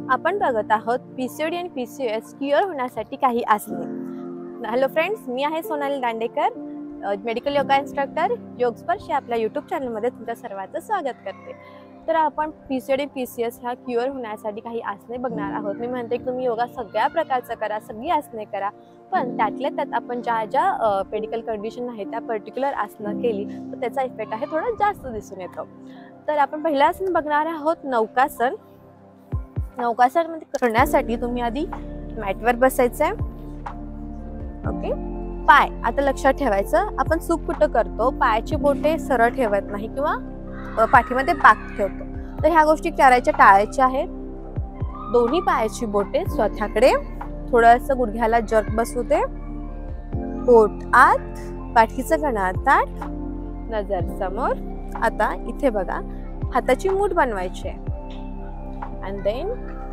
आपण बघत आहोत पीसीओडी आणि पीसीओएस क्युअर होण्यासाठी काही आसने. हॅलो फ्रेंड्स, मी आहे Sonali Dandekar, medical yoga instructor. Yogsparsh या आपल्या यूट्यूब चॅनलमध्ये तुमच्या सर्वांचं स्वागत करते. तर आपण पीसीओडी पीसीएस ह्या क्युअर होण्यासाठी काही आसने बघणार आहोत. मी म्हणते की तुम्ही योगा सगळ्या प्रकारचा करा, सगळी आसने करा, पण त्यातल्या त्यात आपण ज्या ज्या मेडिकल कंडिशन आहे त्या पर्टिक्युलर आसनं केली तर त्याचा इफेक्ट आहे थोडा जास्त दिसून येतो. तर आपण पहिलं आसन बघणार आहोत नौकासन. नौकासन मध्ये करण्यासाठी तुम्ही आधी मॅटवर बसायचं आहे. ओके, पाय आता लक्षात ठेवायचं, आपण चूक कुठं करतो, पायाची बोटे सरळ ठेवत नाही किंवा पाठीमध्ये पाक ठेवतो. तर ह्या गोष्टी करायच्या टाळायच्या आहेत. दोन्ही पायाची बोटे स्वतःकडे, थोडंसं गुडघ्याला जर्क बसू दे, पोट आत, पाठीचं कणा ताठ, नजर समोर. आता इथे बघा, हाताची मूठ बनवायची आहे. And then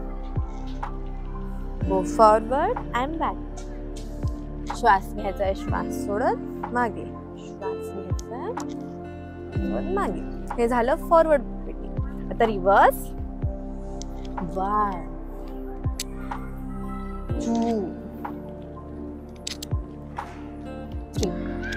go forward and back. श्वास घ्यायचा आहे, श्वास सोडत मागे, श्वास घ्यायचा सोडत मागे. हे झालं फॉरवर्ड रिपीटिंग. आता रिव्हर्स. 1 2 3.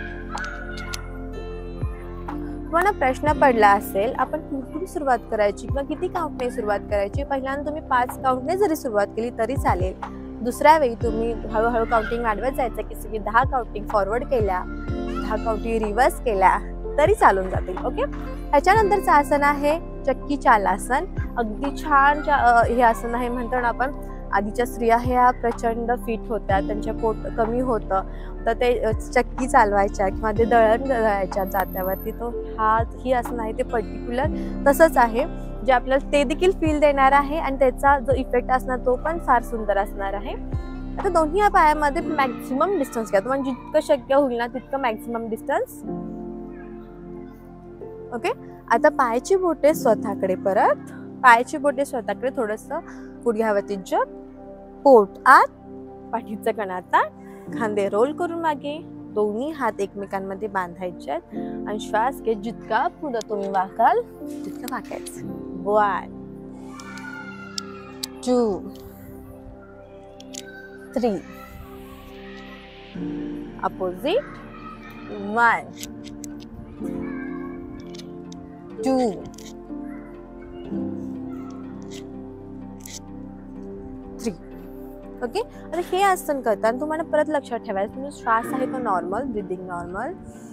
तुम्हाला प्रश्न पडला असेल आपण कुठून सुरुवात करायची किंवा किती काउंटने सुरुवात करायची. पहिल्यांदा तुम्ही 5 काउंटने जरी सुरुवात केली तरी चालेल. दुसऱ्या वेळी तुम्ही हळूहळू काउंटिंग वाढवत जायचं की सगळी 10 काउंटिंग फॉरवर्ड केल्या, 10 काउंटिंग रिव्हर्स केल्या तरी चालून जातील. ओके, ह्याच्यानंतरचं आसन आहे चक्की चालासन. अगदी छान हे आसन आहे. म्हणतो ना आपण, आधीच्या स्त्रिया ह्या प्रचंड फिट होत्या, त्यांचे पोट कमी होतं तर ते चक्की चालवायच्या किंवा ते दळण दळायच्या जात्यावरती. तो ही आसन आहे ते पर्टिक्युलर तसंच आहे, जे आपल्याला ते देखील फील देणार आहे आणि त्याचा जो इफेक्ट असणार तो पण फार सुंदर असणार आहे. आता दोन्ही या पायामध्ये मॅक्झिमम डिस्टन्स घ्या, तुम्हाला जितकं शक्य होईल ना तितकं मॅक्झिमम डिस्टन्स. ओके, आता पायाची बोटे स्वतःकडे, परत पायाची बोटे स्वतःकडे, थोडंसं गुडघ्यावरती जग, पोट आत, पाठीचं कणा ताठ, खांदे रोल करून मागे, दोन्ही हात एकमेकांमध्ये बांधायचे आहेत आणि श्वास घेत जितका पुढे तुम्ही वाकाल तितकं वाकायचं. 1 2 3. अपोजिट. 1 2 3. ओके, आता हे आसन करताना तुम्हाला परत लक्षात ठेवायचं तुमचा श्वास आहे तो नॉर्मल, ब्रीदिंग नॉर्मल.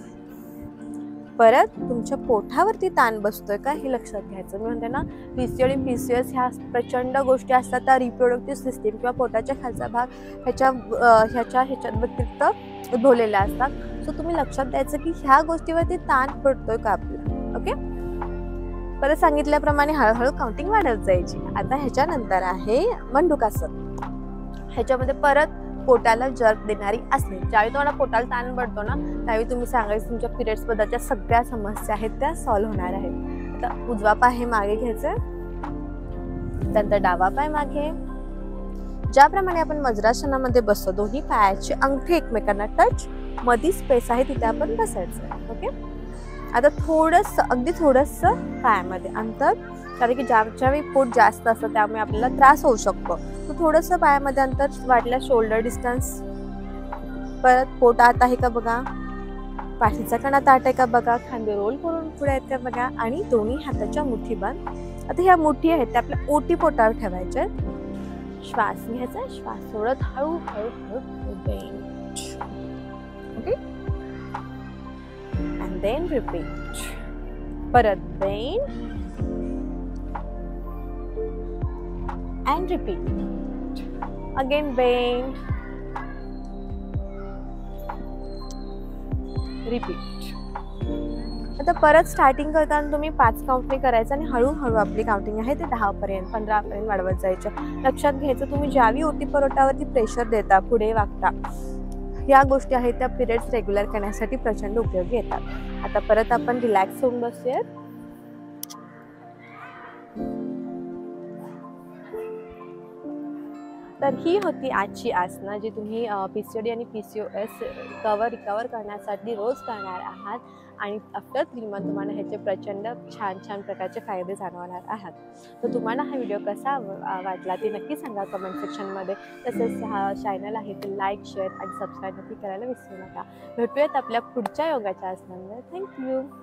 परत तुमच्या पोटावरती ताण बसतोय का हे लक्षात घ्यायचं. मी म्हणते ना, पीसीओडी पीसीएस ह्या प्रचंड गोष्टी असतात त्या रिप्रोडक्टिव्ह सिस्टीम किंवा पोटाच्या खालचा भाग ह्याच्यात व्यतिरिक्त उद्भवलेल्या असतात. सो तुम्ही लक्षात द्यायचं की ह्या गोष्टीवरती ताण पडतोय का आपल्याला. ओके, परत सांगितल्याप्रमाणे हळूहळू काउंटिंग वाढत जायची. आता ह्याच्यानंतर आहे मंडूकासन. ह्याच्यामध्ये परत पोटाला जर्क देणारी असणे. ज्यावेळी तुम्हाला पोटाला ताण पडतो ना त्यावेळी तुम्ही सांगायचं तुमच्या पिरियड्स बद्दलच्या सगळ्या समस्या आहेत त्या सॉल्व्ह होणार आहेत. आता उजवा पाय हे मागे घ्यायचं, त्यानंतर डावा पाय मागे. ज्याप्रमाणे आपण वज्रासनामध्ये बसतो, दोन्ही पायाचे अंगठे एकमेकांना टच, मधी स्पेस आहे तिथे आपण बसायचं. ओके, आता थोडंसं, अगदी थोडंसं पायामध्ये अंतर, कारण की ज्यावेळी पोट जास्त असतं त्यामुळे आपल्याला त्रास होऊ शकतो. तर थोडंसं पायामध्ये अंतर वाटलं, शोल्डर डिस्टन्स. परत पोट आत आहे का बघा, पाठीचा कणा ताठ आहे का बघा, खांदे रोल करून पुढे आहेत का बघा आणि दोन्ही हाताच्या मुठी बांध. आता ह्या मुठी आहेत त्या आपल्या ओटी पोटावर ठेवायच्या. श्वास घ्यायचा, श्वास सोडत हळूहळू bend. Okay, and then repeat. परत bend and repeat. Again bend, repeat. आता परत स्टार्टिंग करताना तुम्ही 5 काउंटने करायचं आणि हळूहळू आपली काउंटिंग आहे ते 10 पर्यंत 15 पर्यंत वाढवत जायचं. लक्षात घ्यायचं तुम्ही ज्यावेळी ओटी पोटावरती प्रेशर देता, पुढे वागता, ह्या गोष्टी आहेत त्या पिरियड्स रेग्युलर करण्यासाठी प्रचंड उपयोगी येतात. आता परत आपण रिलॅक्स होऊन बसूयात. तर ही होती आजची आसनं जी तुम्ही PCOD आणि PCOS रिकवर करण्यासाठी रोज करणार आहात आणि आफ्टर 3 मंथ तुम्हाला ह्याचे प्रचंड छान छान प्रकारचे फायदे जाणवणार आहात. तर तुम्हाला हा व्हिडिओ कसा वाटला ते नक्की सांगा कमेंट सेक्शनमध्ये. तसेच हा चॅनल आहे ते लाईक, शेअर आणि सबस्क्राईब नक्की करायला विसरू नका. भेटूयात आपल्या पुढच्या योगाच्या आसनांमध्ये. थँक्यू.